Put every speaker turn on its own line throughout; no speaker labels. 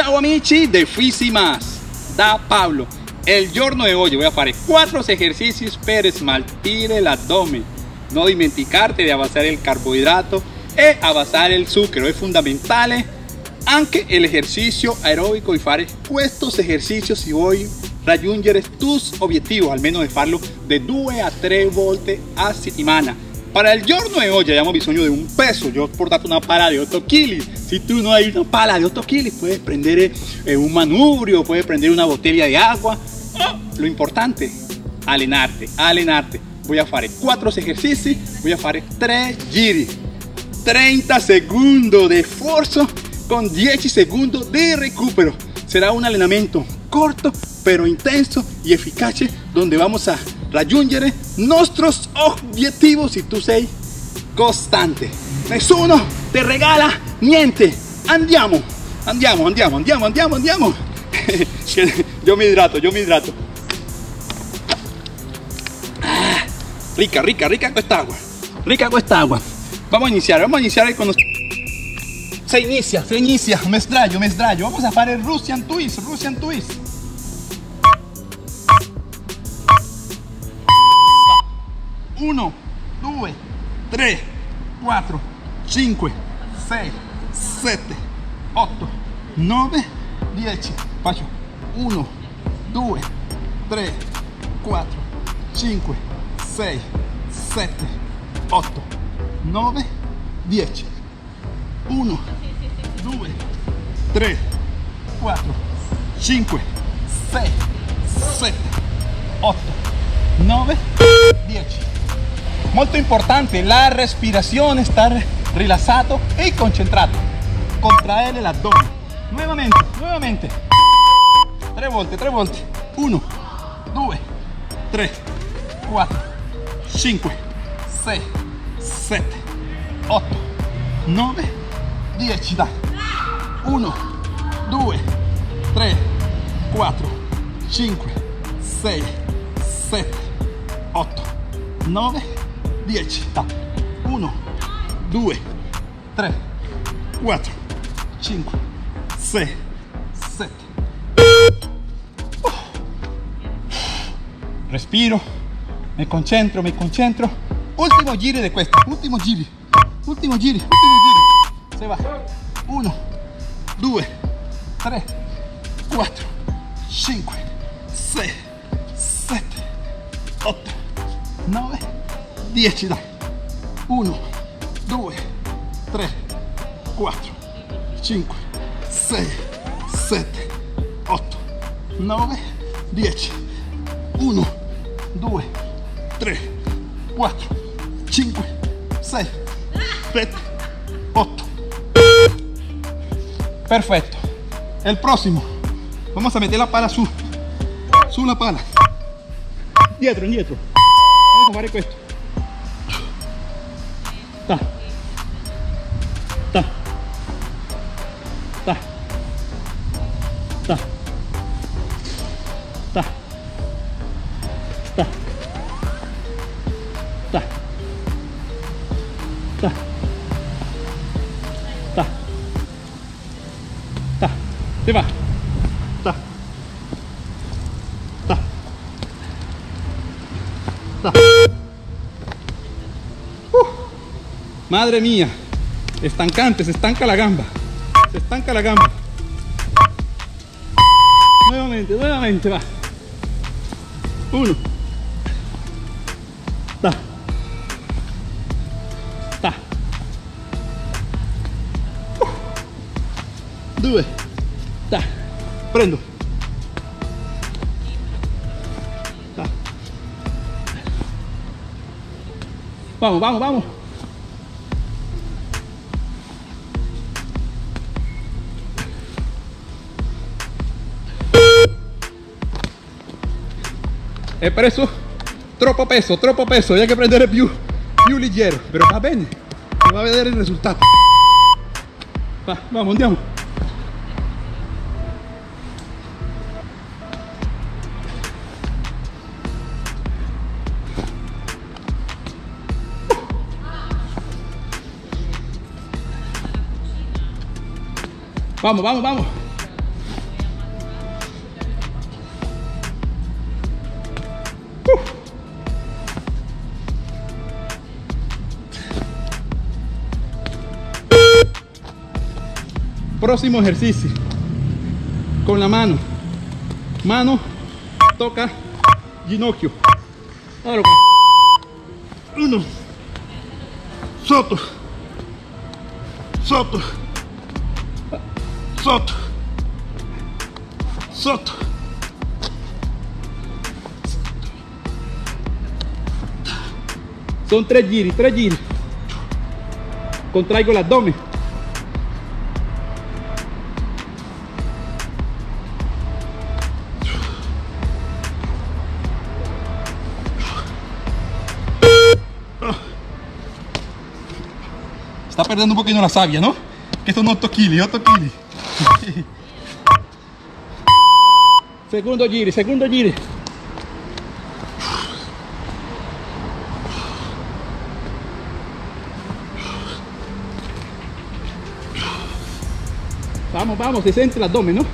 Ciao amici de Fisi Más, da Pablo. Il giorno di oggi voy a fare 4 esercizi per smaltire l'addome. Non dimenticarti di abbassare il carboidrato e abbassare il zucchero. È fondamentale anche l'esercizio aerobico di fare questo esercizio se vuoi raggiungere tus obiettivi, almeno di farlo de 2 a 3 volte a settimana. Para el giorno de hoy abbiamo bisogno de un peso. Yo he portato una pala de 8 kilos. Si tú no hay una pala de 8 kilos, puedes prender un manubrio, puedes prender una botella de agua. Lo importante, allenarte. Voy a fare 4 esercizi, voy a fare 3 giri. 30 segundos de esfuerzo con 10 segundos de recupero. Será un allenamento corto, pero intenso y eficaz, donde vamos a raggiungere nostros obiettivi se tu sei costante. Nessuno te regala niente. Andiamo. Yo me hidrato. Rica questa agua. Vamos a iniciar con se inicia, me sdraio. Vamos a fare Russian twist. 1, 2, 3, 4, 5, 6, 7, 8, 9, 10. Faccio 1, 2, 3, 4, 5, 6, 7, 8, 9, 10. 1, 2, 3, 4, 5, 6, 7, 8, 9, 10. Molto importante la respiración, estar rilassato y concentrato. Contraer el abdomen. Nuevamente. 3 volte. 1, 2, 3, 4, 5, 6, 7, 8, 9, 10. Dai. 1, 2, 3, 4, 5, 6, 7, 8, 9, 10. 1, 2, 3, 4, 5, 6, 7. Respiro, me concentro. Ultimo giro de questo. Ultimo giri. Se va. 1, 2, 3, 4, 5, 6, 7, 8, 9, 10. Dai. 1, 2, 3, 4, 5, 6, 7, 8, 9, 10. 1, 2, 3, 4, 5, 6, 7, 8. Perfecto. El próximo. Vamos a meter la pala su la pala. Indietro. Vamos a fare questo. Ta. 对吧？ Madre mía, estancante, se estanca la gamba. Nuevamente, va. 1. 2. Prendo. Vamos. È preso troppo peso, hay que prendere più leggero, però va bene, si va a vedere il risultato. Vamos, andiamo. Vamos. Próximo ejercicio. Con la mano. Mano toca ginocchio. Ahora, 1, sotto, sotto, sotto, sotto. Son 3 giri, 3 giri. Contraigo el abdomen. Está perdiendo un poquito la savia, ¿no? Que son 8 kilos, 8 kilos. Segundo giro, segundo giro. Vamos, vamos, se siente el abdomen, ¿no?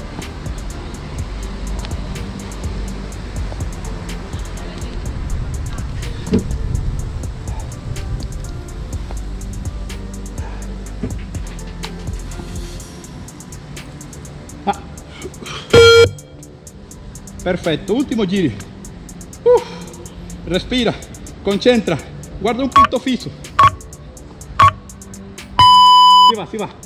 Ah. Perfetto, ultimo giro. Respira, concentra, guarda un punto fisso. Si va, si va.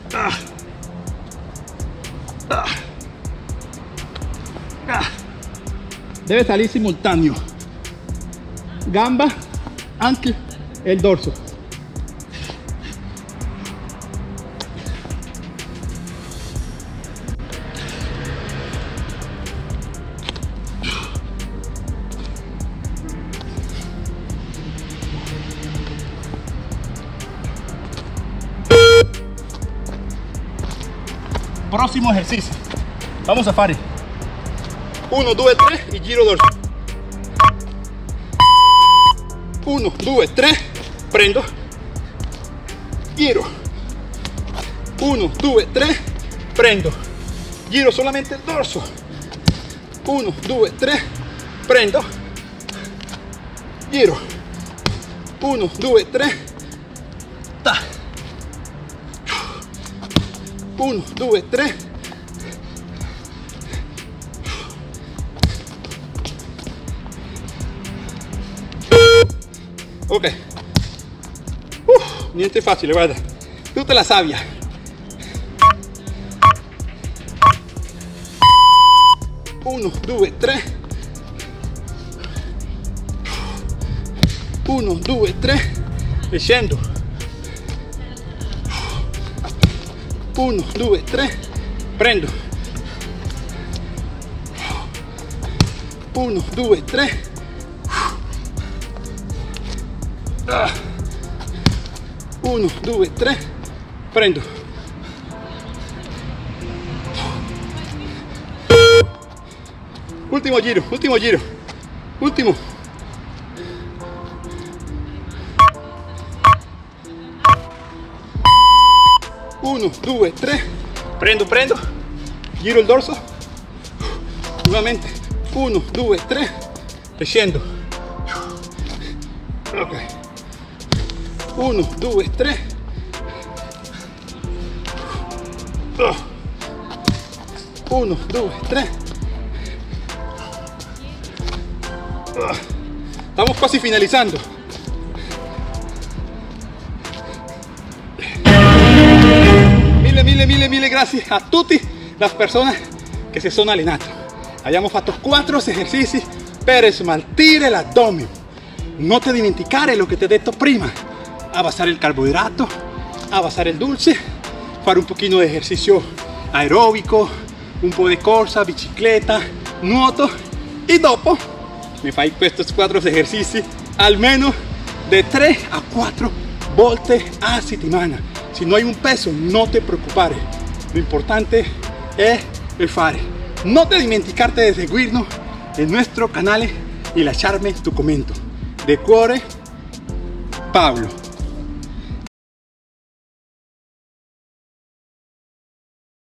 Debe salir simultáneo, gamba, anche el dorso. Próximo ejercicio. Vamos a fare 1, 2, 3 y giro dorso. 1, 2, 3, prendo, giro. 1, 2, 3, prendo, giro solamente el dorso. 1, 2, 3, prendo, giro. 1, 2, 3, ta. 1, 2, 3. Ok, niente facile, guarda, tutta la savia. Uno, due, tre. 1, 2, 3 e scendo. 1, 2, 3, prendo. 1, 2, 3. 1, 2, 3, prendo. Ultimo giro, ultimo giro, ultimo. Uno, due, tre, prendo, prendo, giro il dorso, nuovamente, 1, 2, 3, e scendo. Ok, 1, 2, 3, 1, 2, 3. Estamos casi finalizando. Mille grazie a tutte le persone che si sono allenate. Abbiamo fatto 4 esercizi per smaltire l'addome. Non ti dimenticare lo che ti ho detto prima: abbassare il carboidrato, abbassare il dulce, fare un pochino di esercizio aerobico, un po' di corsa, bicicletta, nuoto, e dopo mi fai questi 4 esercizi almeno de 3 a 4 volte a settimana. Si no hay un peso, no te preocupes. Lo importante es el fare. No te dimenticarte de seguirnos en nuestro canal y lasciarme tu comentario. De cuore, Pablo.